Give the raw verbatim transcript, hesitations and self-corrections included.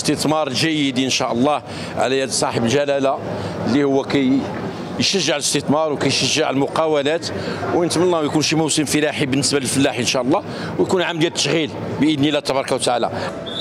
استثمار جيد ان شاء الله على يد صاحب الجلاله اللي هو كي يشجع الاستثمار وكيشجع المقاولات، ونتمنى يكون شي موسم فلاحي بالنسبه للفلاح ان شاء الله، ويكون عام ديال التشغيل باذن الله تبارك وتعالى.